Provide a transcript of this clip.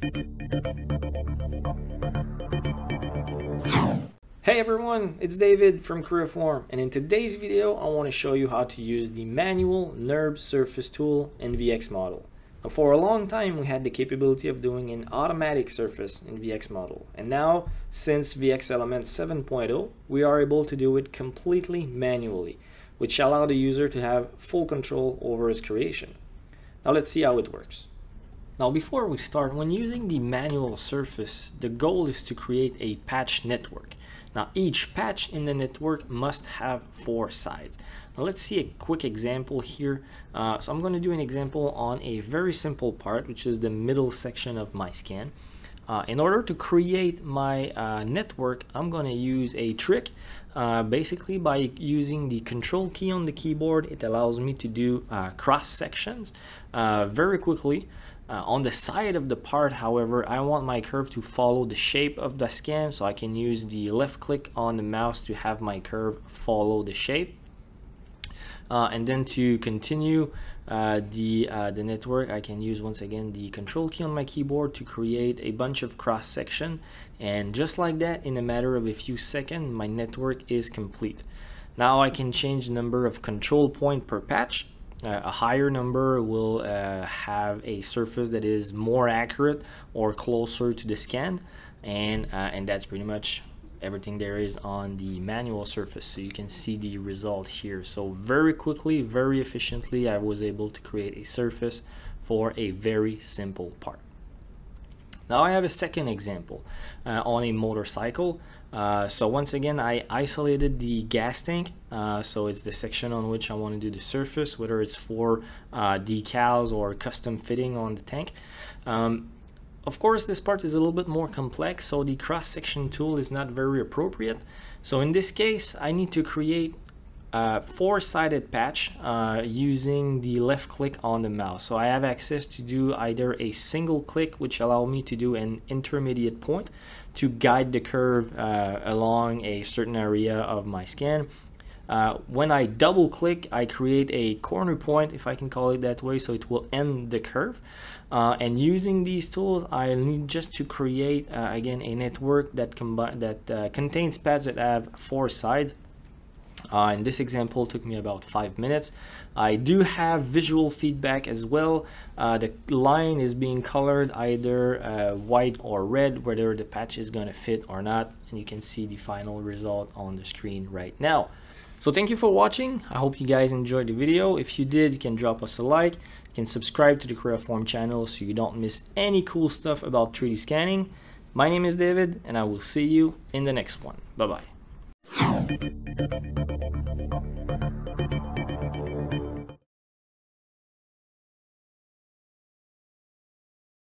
Hey everyone, it's David from Creaform, and in today's video I want to show you how to use the manual NURBS surface tool in VXmodel. Now, for a long time we had the capability of doing an automatic surface in VXmodel, and now since VXelement 7.0 we are able to do it completely manually, which allows the user to have full control over his creation. Now let's see how it works. Now before we start, when using the manual surface, the goal is to create a patch network. Now each patch in the network must have 4 sides. Now let's see a quick example here. So I'm going to do an example on a very simple part, which is the middle section of my scan. In order to create my network, I'm going to use a trick. Basically, by using the control key on the keyboard, it allows me to do cross sections very quickly. On the side of the part, however, I want my curve to follow the shape of the scan, so I can use the left click on the mouse to have my curve follow the shape. And then to continue the network, I can use once again the control key on my keyboard to create a bunch of cross section, and just like that, in a matter of a few seconds, my network is complete. Now I can change the number of control point per patch. A higher number will have a surface that is more accurate or closer to the scan, and that's pretty much everything there is on the manual surface. So you can see the result here. So very quickly, very efficiently, I was able to create a surface for a very simple part. Now I have a second example on a motorcycle. So once again, I isolated the gas tank. So it's the section on which I want to do the surface, whether it's for decals or custom fitting on the tank. Of course, this part is a little bit more complex, so the cross-section tool is not very appropriate. So in this case, I need to create a 4-sided patch using the left click on the mouse. So I have access to do either a single click, which allow me to do an intermediate point to guide the curve along a certain area of my scan. When I double click, I create a corner point, if I can call it that way, so it will end the curve. And using these tools, I need just to create again a network that contains patches that have 4 sides. And this example took me about 5 minutes. I do have visual feedback as well. The line is being colored either white or red, whether the patch is going to fit or not. And you can see the final result on the screen right now. So thank you for watching. I hope you guys enjoyed the video. If you did, you can drop us a like. You can subscribe to the Creaform channel so you don't miss any cool stuff about 3D scanning. My name is David, and I will see you in the next one. Bye-bye.